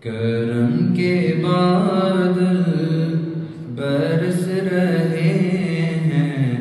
کرم کے بادل برس رہے ہیں،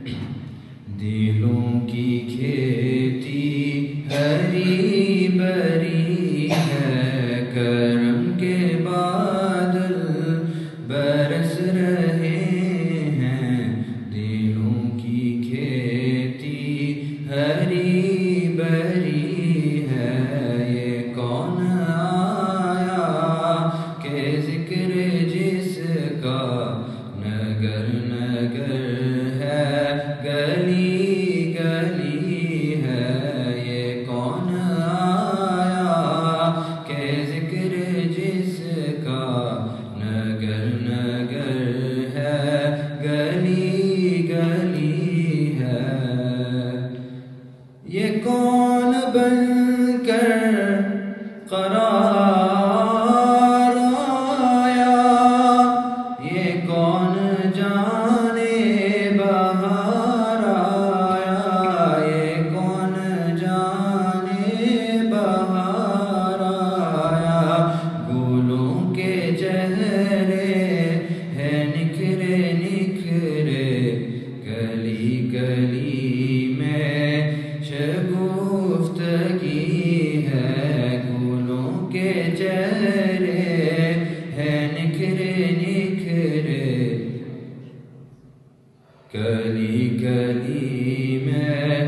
دلوں کی کھیتی ہری بھری ہے۔ کرم کے بادل برس رہے ہیں، دلوں کی کھیتی ہری بھری ہے۔ یہ کون آیا کہ ذکر جس کا نگر نگر ہے، گلی گلی ہے۔ یہ کون آیا کہ ذکر جس کا نگر نگر ہے، گلی گلی ہے۔ یہ کون بن کر قرار آیا، یہ کون جانے بہار آیا، یہ کون جانے بہار آیا۔ گلوں کے چہرے ہیں نکھرے نکھرے، گلی گلی میں شگفتگی ہے۔ گلوں کے چہرے ہیں نکھرے نکھرے، گلی گلی میں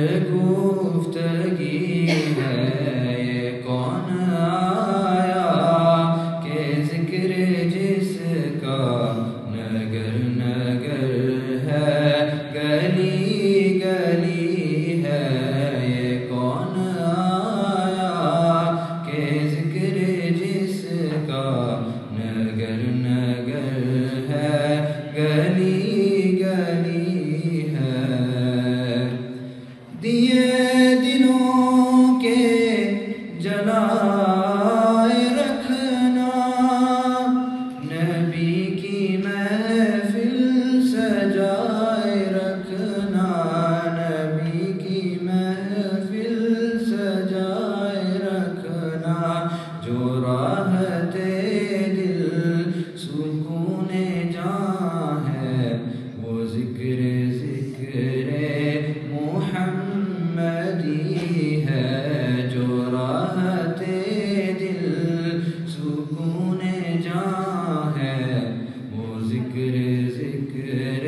شگفتگی ہے۔ یہ کون آیا کہ ذکر جس کا نگر نگر ہے، گلی گلی ہے۔ یہ کون آیا کہ ذکر جس کا نگر نگر ہے، گلی گلی ہے۔ دیے دلوں کے جلائے رکھنا، نبی کی محفل سجائے رکھنا، نبی کی محفل سجائے رکھنا۔ جو راحت دل سکون جاں ہے، وہ ذکر ذکر محمدی ہے۔ جو راحت دل سکون جاں ہے، وہ ذکر ذکر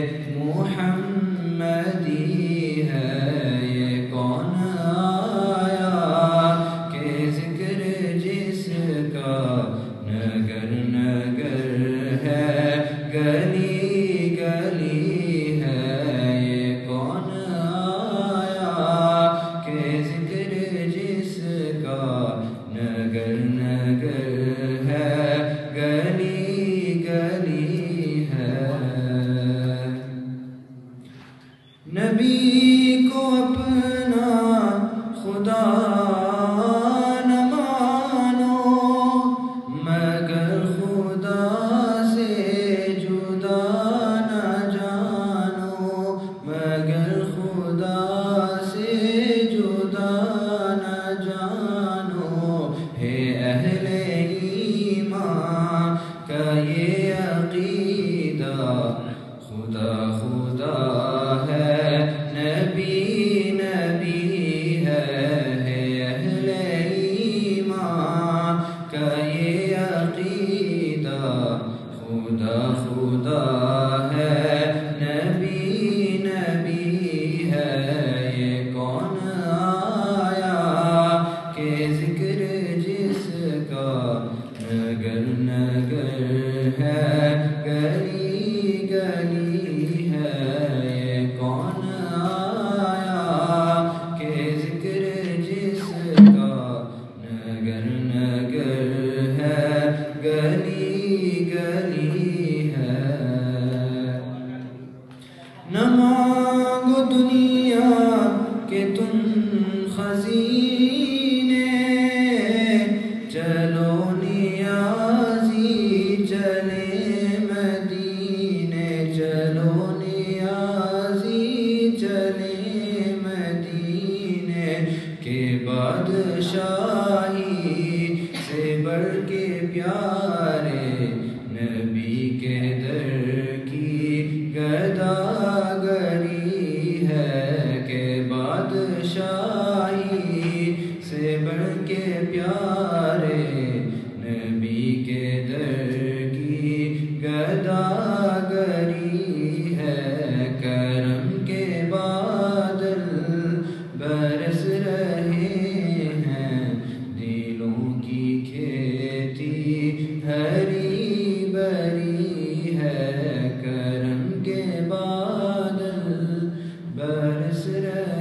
محمدی ہے۔ یہ کون آیا کہ ذکر جس کا نگر نگر ہے، گلی گلی ہے۔ یہ کون آیا کہ ذکر جس کا نگر نگر ہے، گلی گلی ہے۔ نبی کو اپنا خدا نہ مانو، مگر خدا سے جدا نہ جانو، مگر خدا سے جدا نہ جانو۔ ہے اہل ایمان کا یہ عقیدہ، خدا خدا ہے، نبی نبی ہے۔ ہے اہل ایمان کا یہ عقیدہ، خدا خدا ہے، نبی نبی ہے۔ یہ کون آیا کہ ذکر جس کا نگر نگر ہے، گلی گلی ہے۔ یہ کون آیا کہ ذکر جس کا نگر نگر ہے، گلی گلی ہے۔ نہ مانگو دنیا کے تم خزینے، چلو نیازی چلے مدینے، چلو نیازی چلے مدینے۔ کے بادشاہی سے بڑھ کے پیارے نبی کے در کی گداگری ہے کہ بادشاہی سے بڑھ کے پیارے نبی کے در کی گداگری ہے کرم کے بادل برس رہے ہیں دلوں کی کھیتی ہری بری ہے کرم کے بادل برس رہے